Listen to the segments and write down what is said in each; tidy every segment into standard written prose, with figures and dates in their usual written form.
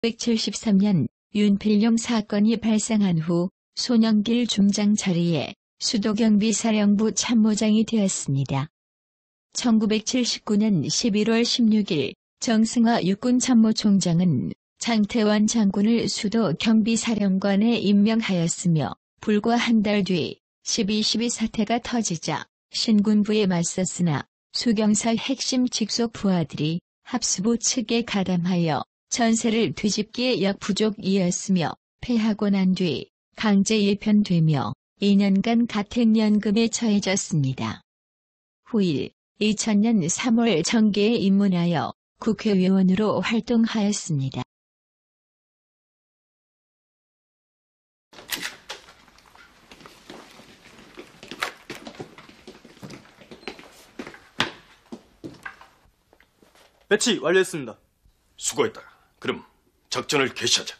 1973년 윤필룡 사건이 발생한 후 손영길 중장 자리에 수도경비사령부 참모장이 되었습니다. 1979년 11월 16일 정승화 육군참모총장은 장태환 장군을 수도경비사령관에 임명하였으며 불과 한 달 뒤 12.12 사태가 터지자 신군부에 맞섰으나 수경사 핵심 직속 부하들이 합수부 측에 가담하여 전세를 뒤집기에 역부족이었으며 패하고 난 뒤 강제 일편되며 2년간 가택연금에 처해졌습니다. 후일 2000년 3월 정계에 입문하여 국회의원으로 활동하였습니다. 배치 완료했습니다. 수고했다. 그럼 작전을 개시하자.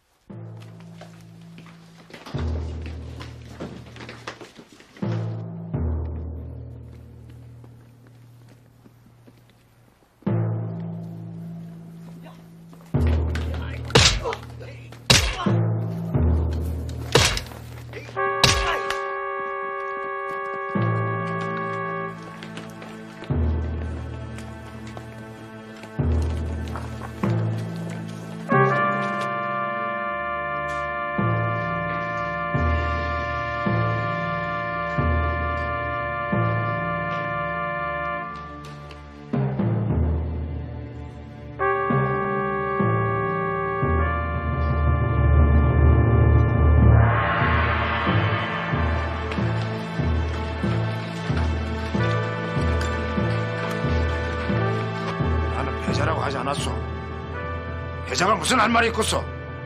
패자라고 하지 않았소. 패자가 무슨 할 말이 있겠소.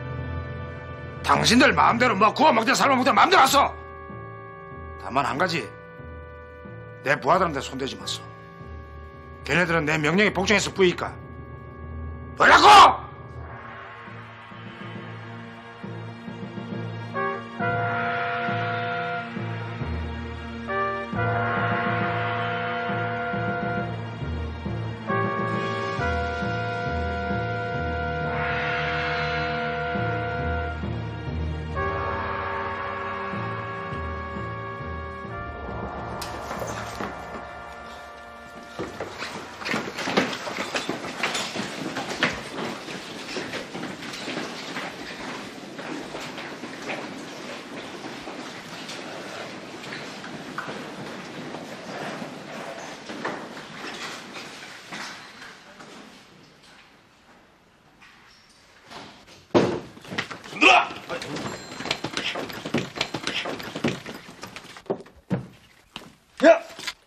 당신들 마음대로 뭐 구워 먹든 삶아 먹든 마음대로 하소. 다만 한 가지, 내 부하들한테 손대지 마소. 걔네들은 내 명령에 복종해서 뿌이니까 뭐라고! 야!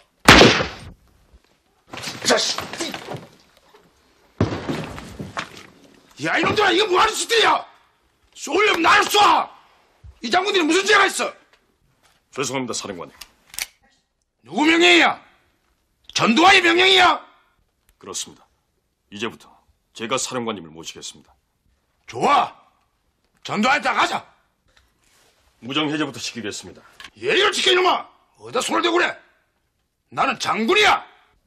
자식! 야, 이놈들아, 이거 뭐하는 짓이야! 쏘려면 나를 쏴! 이 장군들이 무슨 죄가 있어? 죄송합니다, 사령관님. 누구 명령이야? 전두환의 명령이야? 그렇습니다. 이제부터 제가 사령관님을 모시겠습니다. 좋아! 전두환한테 가자! 무정해제부터 시키겠습니다. 예의를 지켜, 이놈아! 어디다 손을 대고 그래? 나는 장군이야!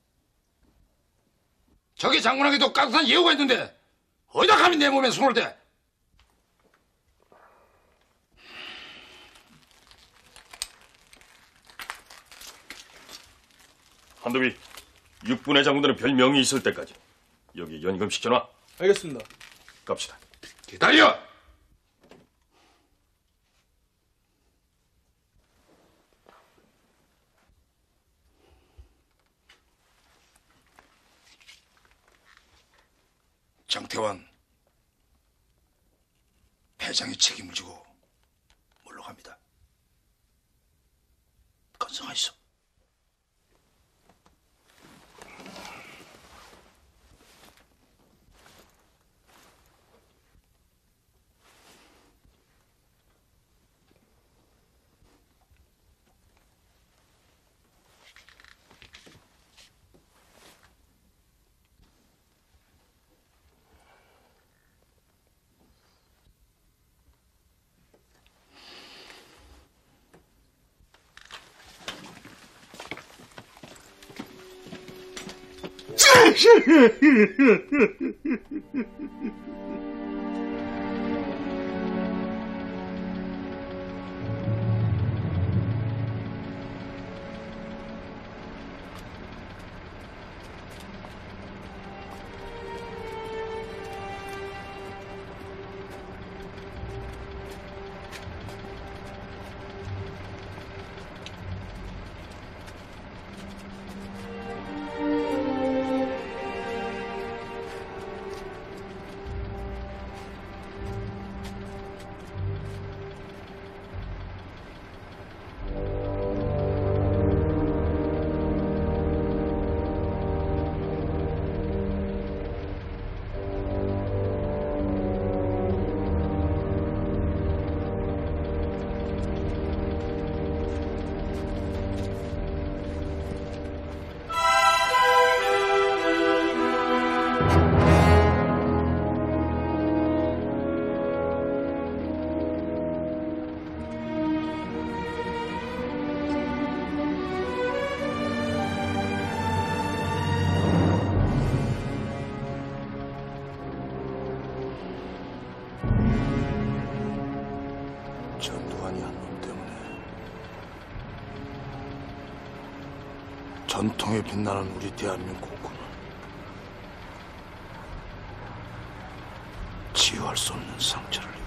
저기 장군에게도 깍듯한 예우가 있는데 어디다 감히 내 몸에 손을 대? 한도비, 육군의 장군들은 별명이 있을 때까지 여기 연금 시켜놔. 알겠습니다. 갑시다. 기다려! 장태환, 패장의 책임을 지고 물러갑니다. 건성하시오. 전통에 빛나는 우리 대한민국군은 치유할 수 없는 상처를 입었다.